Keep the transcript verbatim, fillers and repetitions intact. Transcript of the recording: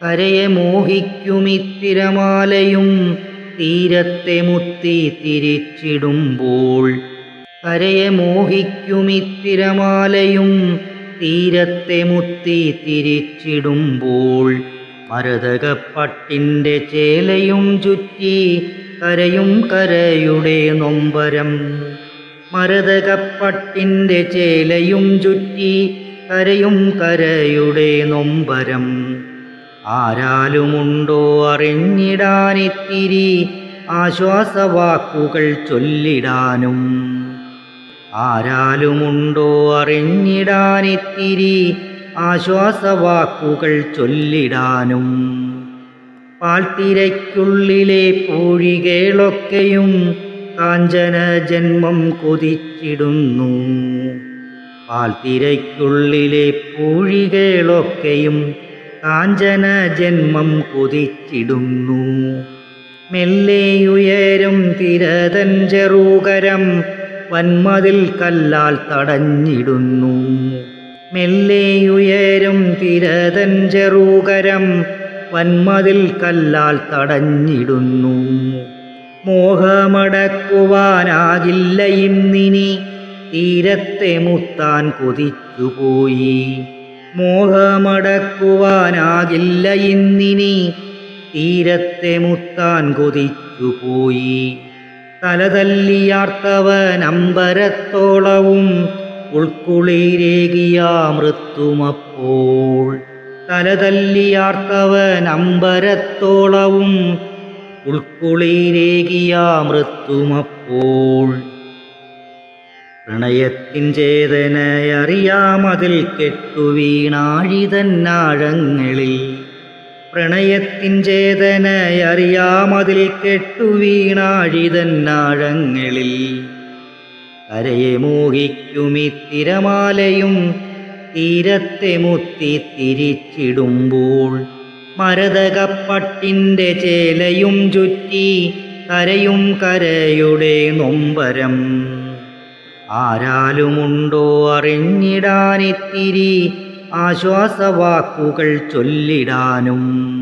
കരയെ മോഹിക്കുമിത്തിരമാലയും തീരത്തെ മുത്തി തിരിച്ചിടുമ്പോൾ. കരയെ മോഹിക്കുമിത്തിരമാലയും തീരത്തെ മുത്തി തിരിച്ചിടുമ്പോൾ. മരതകപ്പട്ടിൻ്റെ ചേലയും ചുറ്റി കരയും കരയുടെ നൊമ്പരം. മരതകപ്പട്ടിൻ്റെ ചേലയും ചുറ്റി കരയും കരയുടെ നൊമ്പരം. ആരാലുമുണ്ടോ അറിഞ്ഞിടാനിത്തിരി ആശ്വാസവാക്കുകൾ ചൊല്ലിടാനും. ആരാലുമുണ്ടോ അറിഞ്ഞിടാനിത്തിരി ആശ്വാസവാക്കുകൾ ചൊല്ലിടാനും. പാൽത്തിരയ്ക്കുള്ളിലെ പൂഴികളൊക്കെയും കാഞ്ചന ജന്മം കൊതിച്ചിടുന്നു. പാൽത്തിരയ്ക്കുള്ളിലെ പൂഴികളൊക്കെയും കാഞ്ചന ജന്മം കൊതിച്ചിടുന്നു. മെല്ലെയുയരും തിരതൻ ചെറുകരം വന്മതിൽ കല്ലാൽ തടഞ്ഞിടുന്നു. മെല്ലെയുയരും തിരതൻ ചെറുകരം വന്മതിൽ കല്ലാൽ തടഞ്ഞിടുന്നു. മോഹമടക്കുവാനാകില്ല ഇന്നിനി തീരത്തെ മുത്താൻ കൊതിച്ചുപോയി. മോഹമടക്കുവാനാകില്ല ഇന്നിനി തീരത്തെ മുത്താൻ കൊതിച്ചുപോയി. തലതല്ലിയാർത്തവൻ അമ്പരത്തോളവും ഉൾക്കുളിരേകിയാമൃത്തുമപ്പോൾ. തലതല്ലിയാർത്തവൻ അമ്പരത്തോളവും ഉൾക്കുളിരേകിയാമൃത്തുമപ്പോൾ. പ്രണയത്തിൻ ചേതനയറിയാമതിൽ കെട്ടുവീണാഴിതന്നാഴങ്ങളിൽ. പ്രണയത്തിൻ ചേതനയറിയാമതിൽ കെട്ടുവീണാഴിതന്നാഴങ്ങളിൽ. കരയെ മോഹിക്കുമിത്തിരമാലയും തീരത്തെ മുത്തി തിരിച്ചിടുമ്പോൾ. മരതകപ്പട്ടിൻ്റെ ചേലയും ചുറ്റി കരയും കരയുടെ നൊമ്പരം. ആരാലുമുണ്ടോ അറിഞ്ഞിടാനിത്തിരി ആശ്വാസവാക്കുകൾ ചൊല്ലിടാനും.